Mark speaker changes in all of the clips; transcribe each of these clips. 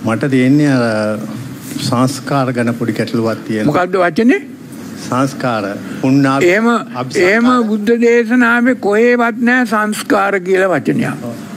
Speaker 1: මට තියෙන්නේ සංස්කාර ගැන පොඩි ගැටලුවක් තියෙනවා.
Speaker 2: මොකද්ද වචනේ?
Speaker 1: සංස්කාර. පුණ්‍යාව.
Speaker 2: එහෙම බුද්ධ දේශනාවේ කොහෙවත් නැහැ සංස්කාර කියලා වචනයක්.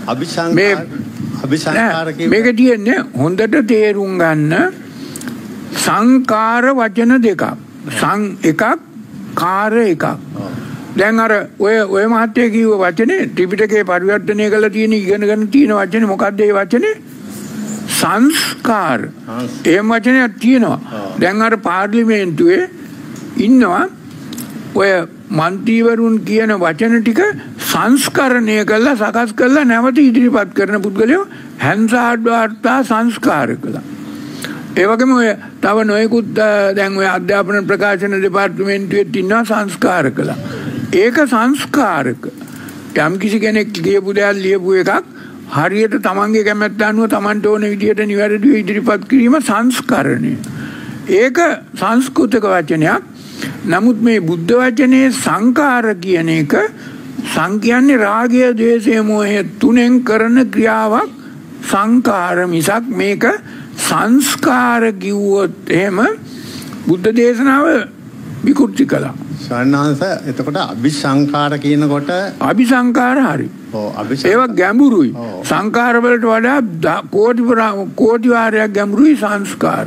Speaker 1: අபிසංකාර
Speaker 2: මේක තියෙන්නේ හොඳට තේරුම් ගන්න සංකාර වචන දෙකක්. එකක් කාර එකක්. දැන් අර ඔය මහත්තයා කිව්ව වචනේ ත්‍රිපිටකේ පරිවර්තනය කරලා තියෙන ඉගෙන ගන්න තියෙන වචනේ මොකක්ද ඒ වචනේ? සංස්කාර. එහෙම වචනයක් තියෙනවා. දැන් අර පාර්ලිමේන්තුවේ ඉන්නවා ඔය මන්ත්‍රීවරුන් කියන වචන ටික සංස්කරණය කරලා සකස් කරලා නැවත ඉදිරිපත් කරන පුද්ගලයෝ හැන්සාඩ් වාර්තා සංස්කාර කළා. ඒ වගේම ඔය තව නොයෙකුත් දැන් ඔය අධ්‍යාපන ප්‍රකාශන දෙපාර්තමේන්තුවෙත් ඉන්නවා සංස්කාර කළා. ඒක සංස්කාරක. යම් කිසි කෙනෙක් ලියපු දෙයක් ලියපු එකක් හරියට තමන්ගේ කැමැත්ත අනුව තමන්ට ඕන විදිහට නිවැරදිව ඉදිරිපත් කිරීම සංස්කරණය. ඒක සංස්කෘතික වචනයක්. නමුත් මේ බුද්ධ වචනේ සංකාර කියන එක සංඛ්‍යන්නේ රාගය, ද්වේෂය, මෝහය තුනෙන් කරන ක්‍රියාවක් සංකාර මිසක් මේක සංස්කාර කිව්වොත් එහෙම බුද්ධ දේශනාව විකෘති කළා.
Speaker 1: සවන්නාංශ එතකොට අபிසංකාර කියනකොට
Speaker 2: අபிසංකාර හරි. ඒවා ගැඹුරුයි. සංකාර වලට වඩා කෝටි වාරයක් ගැඹුරුයි සංස්කාර.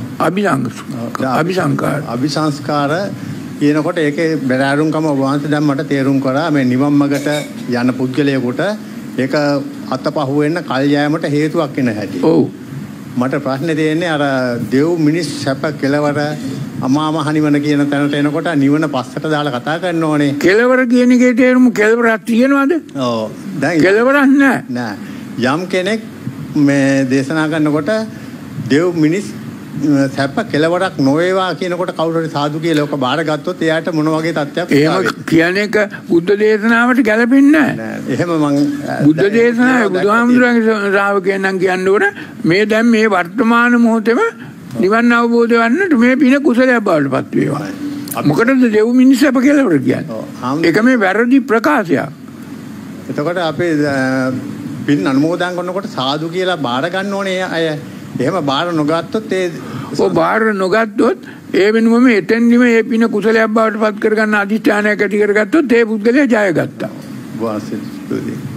Speaker 1: අபிසංස්කාර කියනකොට ඒකේ බැලෑරුම්කම වහන්සේ දැන් මට තේරුම් කරා මේ නිවන් මාර්ගට යන පුද්ගලයෙකුට ඒක අතපහුව වෙන්න කල් යෑමට හේතුවක් වෙන හැටි.
Speaker 2: ඔව්.
Speaker 1: මට ප්‍රශ්නේ තියෙන්නේ අර දෙව් මිනිස් සැප කෙලවර අමා මහ නිවන කියන තැනට එනකොට නිවන පස්සට දාලා කතා කරන්න ඕනේ.
Speaker 2: කෙලවර කියන එකේ තේරුම කෙලවරක් තියෙනවද?
Speaker 1: ඔව්. දැන්
Speaker 2: කෙලවරක් නැහැ.
Speaker 1: නෑ. යම් කෙනෙක් මේ දේශනා කරනකොට දෙව් මිනිස් සැප කෙලවරක් නොවේවා කියනකොට කවුරු හරි සාදු කියලා ඔක බාරගත්තොත් එයාට මොන වගේ තත්ත්වයක්
Speaker 2: එහෙම කියන එක බුද්ධ දේශනාවට ගැලපෙන්නේ
Speaker 1: නැහැ. එහෙම මං
Speaker 2: බුද්ධ දේශනාවේ බුදුහාමුදුරන්ගේ ශ්‍රාවකයන් නම් කියන්න ඕන මේ දැන් මේ වර්තමාන මොහොතේම නිවන් අවබෝධ වන්නට මේ පින කුසලයක් බවට පත් වේවා. මොකටද දෙව් මිනිස් සැප කෙලවර කියන්නේ? ඒක මේ වැරදි ප්‍රකාශයක්.
Speaker 1: එතකොට අපි පින් අනුමෝදන් කරනකොට සාදු කියලා බාර ගන්න ඕනේ අය. එහෙම බාර නොගත්තොත්
Speaker 2: බාර නොගත්තොත් ඒ වෙනුවම එතෙන්දිම ඒ පින කුසලයක් බවට පත් කරගන්න අධිෂ්ඨානයක් ඇති කරගත්තොත් ඒ පුද්ගලයා ජය ගත්තා.
Speaker 1: වාසිය